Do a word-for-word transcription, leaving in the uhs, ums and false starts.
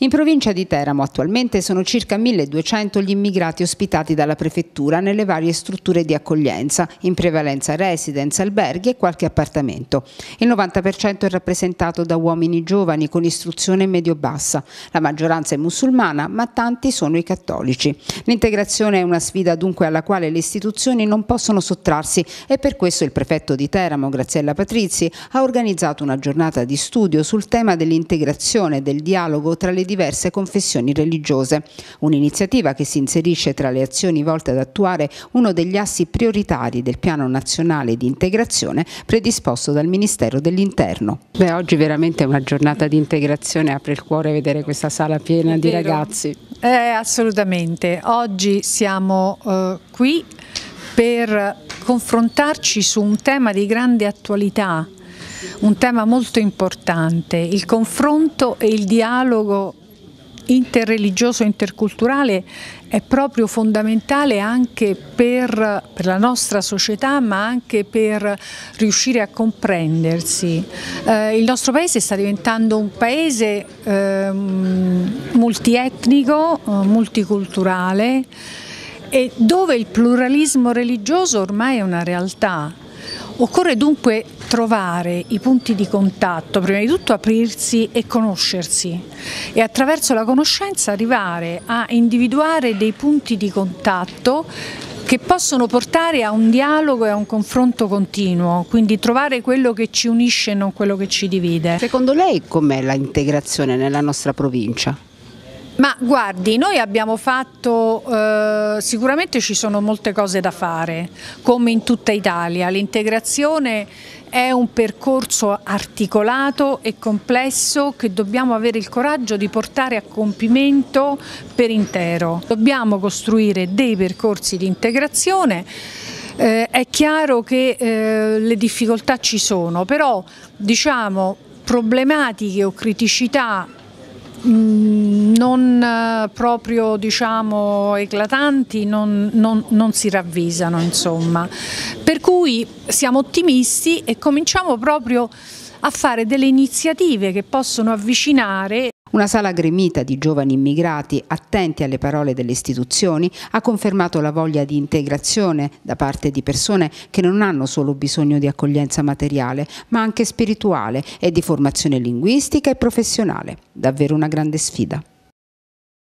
In provincia di Teramo attualmente sono circa milleduecento gli immigrati ospitati dalla prefettura nelle varie strutture di accoglienza, in prevalenza residence, alberghi e qualche appartamento. Il novanta per cento è rappresentato da uomini giovani con istruzione medio-bassa. La maggioranza è musulmana, ma tanti sono i cattolici. L'integrazione è una sfida dunque alla quale le istituzioni non possono sottrarsi e per questo il prefetto di Teramo, Graziella Patrizi, ha organizzato una giornata di studio sul tema dell'integrazione e del dialogo tra le diverse confessioni religiose. Un'iniziativa che si inserisce tra le azioni volte ad attuare uno degli assi prioritari del Piano Nazionale di Integrazione predisposto dal Ministero dell'Interno. Beh, oggi veramente è una giornata di integrazione, apre il cuore vedere questa sala piena di ragazzi. Eh, assolutamente, oggi siamo eh, qui per confrontarci su un tema di grande attualità, un tema molto importante, il confronto e il dialogo interreligioso e interculturale è proprio fondamentale anche per, per la nostra società, ma anche per riuscire a comprendersi. Eh, il nostro paese sta diventando un paese eh, multietnico, eh, multiculturale, e dove il pluralismo religioso ormai è una realtà. Occorre dunque trovare i punti di contatto, prima di tutto aprirsi e conoscersi e attraverso la conoscenza arrivare a individuare dei punti di contatto che possono portare a un dialogo e a un confronto continuo, quindi trovare quello che ci unisce e non quello che ci divide. Secondo lei com'è l'integrazione nella nostra provincia? Ma guardi, noi abbiamo fatto, eh, sicuramente ci sono molte cose da fare, come in tutta Italia. L'integrazione è un percorso articolato e complesso che dobbiamo avere il coraggio di portare a compimento per intero. Dobbiamo costruire dei percorsi di integrazione. Eh, è chiaro che eh, le difficoltà ci sono, però diciamo problematiche o criticità non proprio diciamo eclatanti non, non, non si ravvisano, insomma, per cui siamo ottimisti e cominciamo proprio a fare delle iniziative che possono avvicinare. Una sala gremita di giovani immigrati attenti alle parole delle istituzioni ha confermato la voglia di integrazione da parte di persone che non hanno solo bisogno di accoglienza materiale, ma anche spirituale e di formazione linguistica e professionale. Davvero una grande sfida.